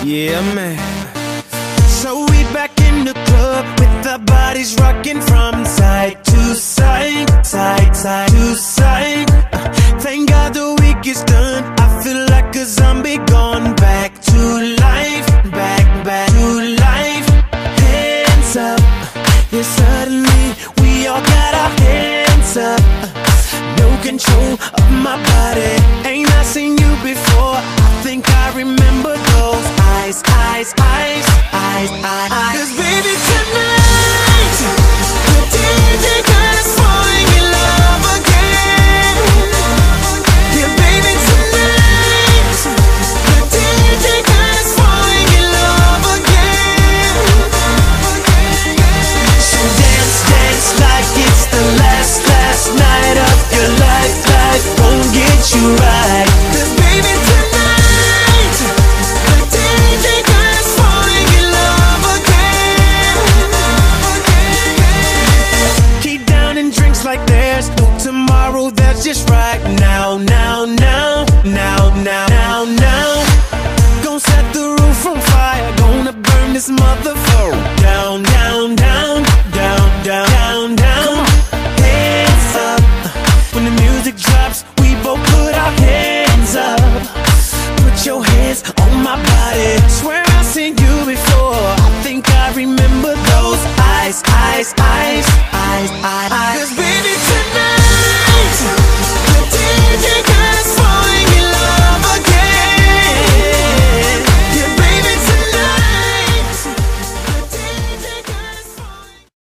Yeah, man. So we back in the club with our bodies rocking from side to side, side to side. Thank God the week is done. I feel like a zombie gone back to life, back to life. Hands up, yeah, suddenly we all got our hands up. No control of my body. Ain't I seen you before? I think I remember those eyes. 'Cause baby tonight, the DJ got us falling in love again. Yeah, baby tonight, the DJ got us falling in love again. So dance like it's the last night of your life. Life won't get you right. 'Cause baby tonight, the DJ got us falling in love again. Keep down and drinks like there's no tomorrow. That's just right now. Gonna set the roof on fire. Gonna burn this motherfucker down. Come on, hands up. When the music drops, we both put our hands up. Put your hands on my body. Swear I've seen you before. I think I remember those eyes. 'Cause baby